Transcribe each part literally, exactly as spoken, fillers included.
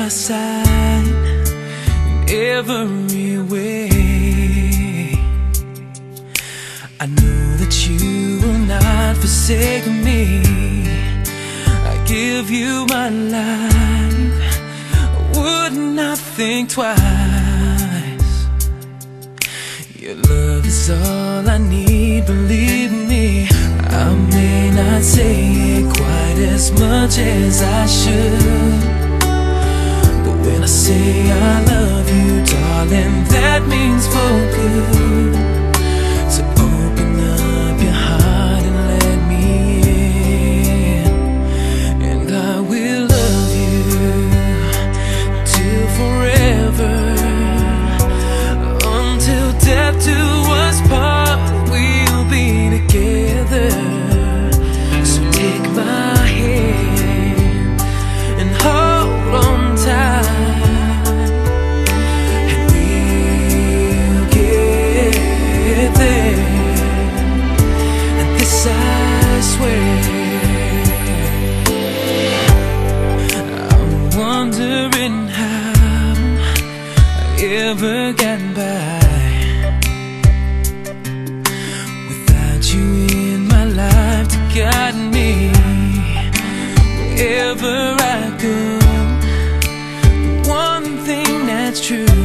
my side in every way. I know that you will not forsake me. I give you my life, I would not think twice. Your love is all I need, believe me. I may not say it quite as much as I should, but when I say I love you, darling, that means for good. So open up your heart and let me in, and I will love you till forever, until death do us part. We'll be together. So take my hand and hold on tight, and we'll get there. And this I swear. I'm wondering how I ever got by without you in my life to guide me. Wherever I go, the one thing that's true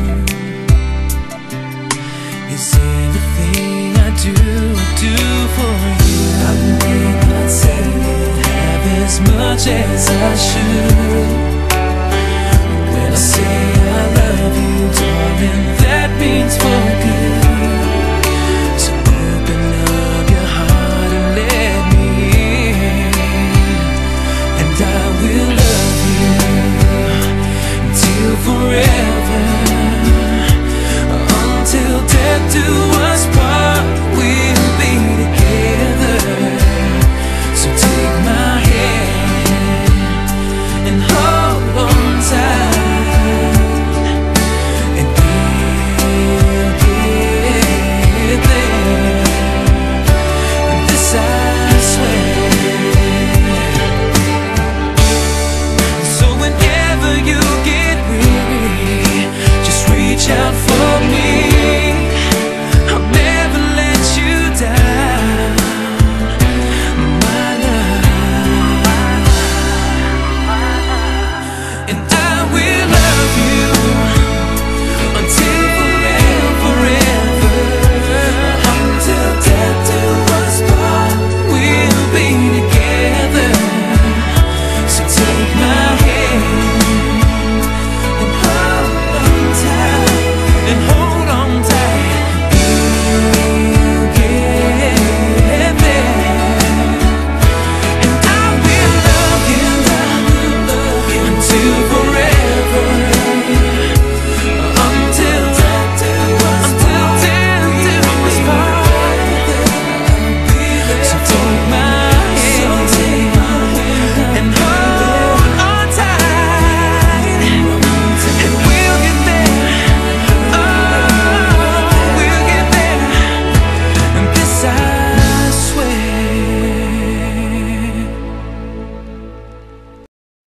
is everything I do, I do for you. I may not say it half as much as I should, but when I say